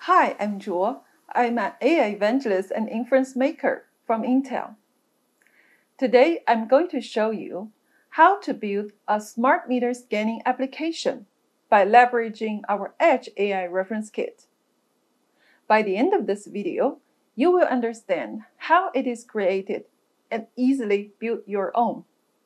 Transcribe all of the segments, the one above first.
Hi, I'm Zhuo. I'm an AI evangelist and inference maker from Intel. Today, I'm going to show you how to build a smart meter scanning application by leveraging our Edge AI reference kit. By the end of this video, you will understand how it is created and easily build your own.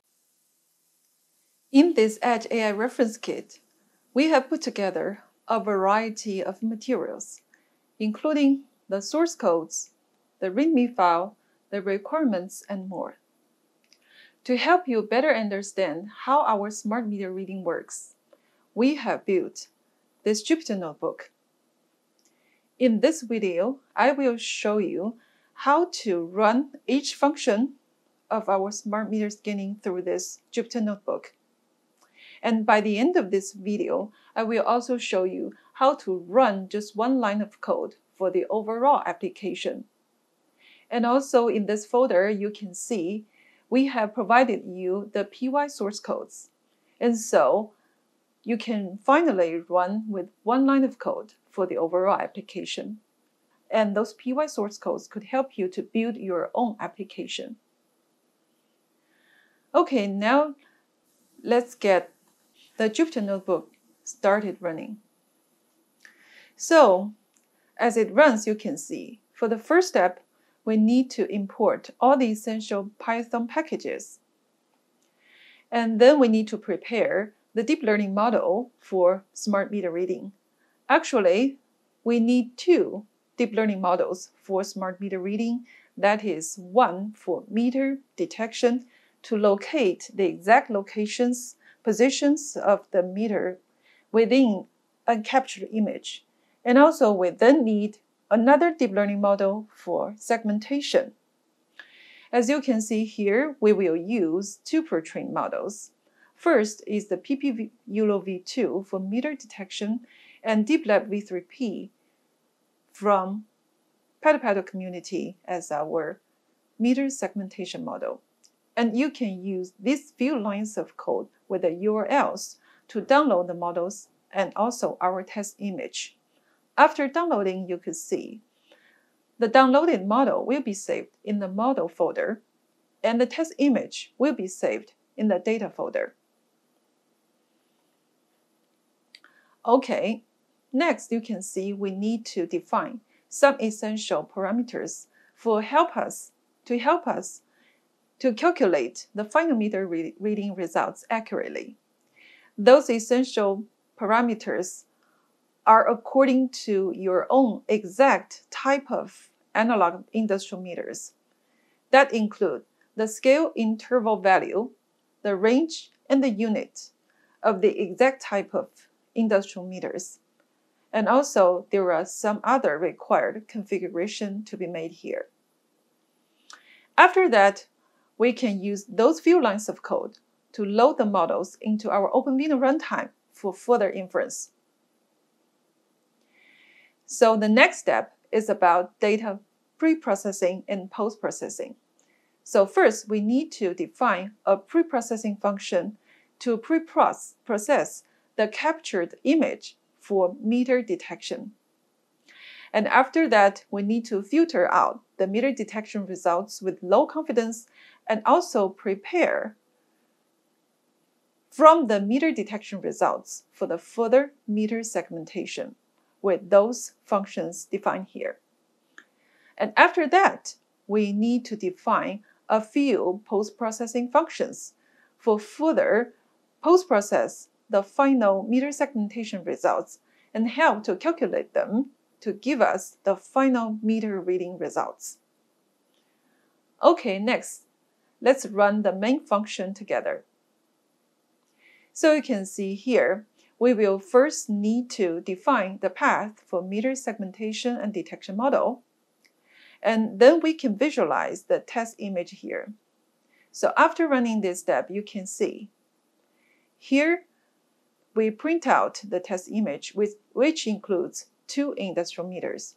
In this Edge AI reference kit, we have put together a variety of materials, including the source codes, the README file, the requirements, and more. To help you better understand how our smart meter reading works, we have built this Jupyter notebook. In this video, I will show you how to run each function of our smart meter scanning through this Jupyter notebook. And by the end of this video, I will also show you how to run just one line of code for the overall application. And also in this folder, you can see we have provided you the PY source codes. And so you can finally run with one line of code for the overall application. And those PY source codes could help you to build your own application. Okay, now let's get the Jupyter notebook started running. So as it runs, you can see for the first step, we need to import all the essential Python packages. And then we need to prepare the deep learning model for smart meter reading. Actually, we need two deep learning models for smart meter reading. That is one for meter detection to locate the exact positions of the meter within a captured image. And also we then need another deep learning model for segmentation. As you can see here, we will use two pretrained models. First is the PPYulo v2 for meter detection and DeepLab v3p from PaddlePaddle community as our meter segmentation model. And you can use these few lines of code with the URLs to download the models and also our test image. After downloading, you could see the downloaded model will be saved in the model folder, and the test image will be saved in the data folder. Okay, next you can see we need to define some essential parameters to help us to calculate the final meter reading results accurately. Those essential parameters are according to your own exact type of analog industrial meters. That include the scale interval value, the range, and the unit of the exact type of industrial meters. And also, there are some other required configuration to be made here. After that, we can use those few lines of code to load the models into our OpenVINO runtime for further inference. So the next step is about data pre-processing and post-processing. So first, we need to define a pre-processing function to pre-process the captured image for meter detection. And after that, we need to filter out the meter detection results with low confidence and also prepare from the meter detection results for the further meter segmentation with those functions defined here. And after that, we need to define a few post-processing functions for further post-process the final meter segmentation results and help to calculate them to give us the final meter reading results. Okay, next, let's run the main function together. So you can see here, we will first need to define the path for meter segmentation and detection model. And then we can visualize the test image here. So after running this step, you can see here we print out the test image, which includes two industrial meters.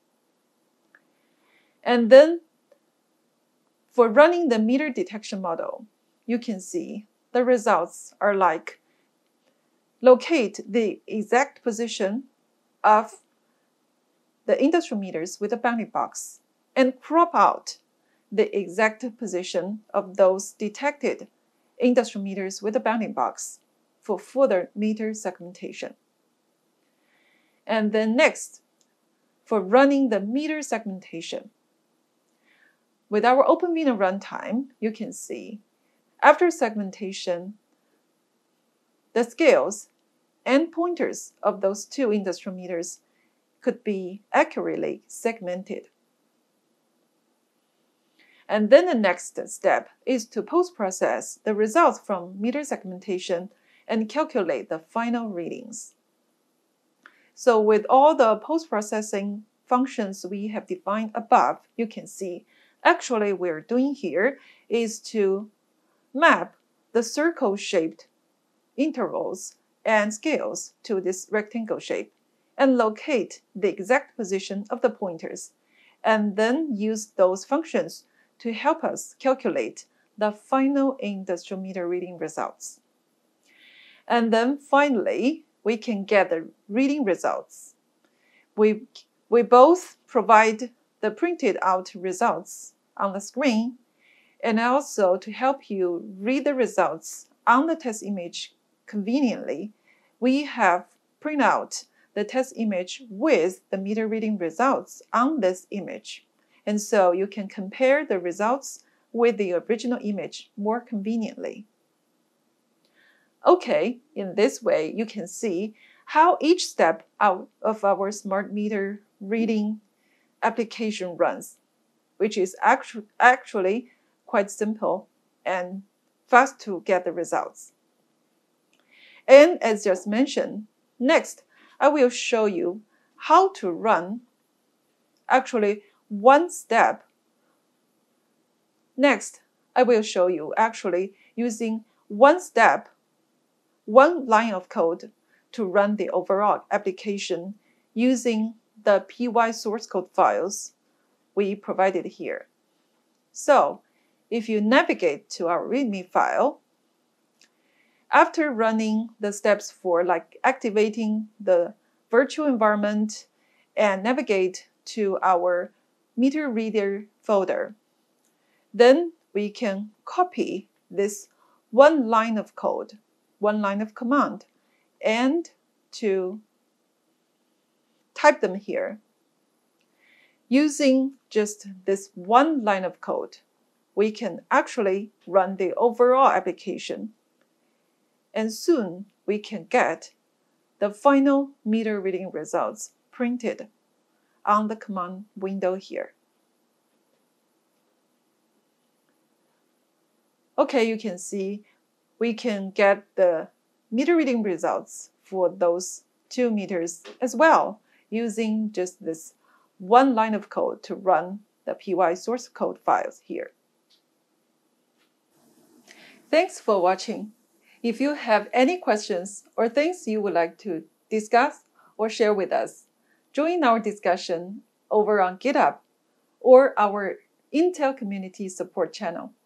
And then for running the meter detection model, you can see the results are like locate the exact position of the industrial meters with a bounding box and crop out the exact position of those detected industrial meters with a bounding box for further meter segmentation. And then next, for running the meter segmentation. With our OpenVINO runtime, you can see after segmentation, the scales and pointers of those two industrial meters could be accurately segmented. And then the next step is to post-process the results from meter segmentation and calculate the final readings. So with all the post-processing functions we have defined above, you can see actually what we're doing here is to map the circle-shaped intervals and scales to this rectangle shape and locate the exact position of the pointers, and then use those functions to help us calculate the final industrial meter reading results. And then finally, we can get the reading results. We both provide the printed out results on the screen and also to help you read the results on the test image conveniently, we have printed out the test image with the meter reading results on this image. And so you can compare the results with the original image more conveniently. Okay, in this way, you can see how each step out of our smart meter reading application runs, which is actually quite simple and fast to get the results. And as just mentioned, next, I will show you how to run actually one step. Next, I will show you actually using one step, one line of code to run the overall application using the py source code files we provided here. So, if you navigate to our README file, after running the steps for like activating the virtual environment and navigate to our meter reader folder, then we can copy this one line of code, one line of command, and to type them here. Using just this one line of code, we can actually run the overall application, and soon we can get the final meter reading results printed on the command window here. Okay, you can see we can get the meter reading results for those 2 meters as well, using just this one line of code to run the py source code files here. Thanks for watching. If you have any questions or things you would like to discuss or share with us, join our discussion over on GitHub or our Intel Community Support channel.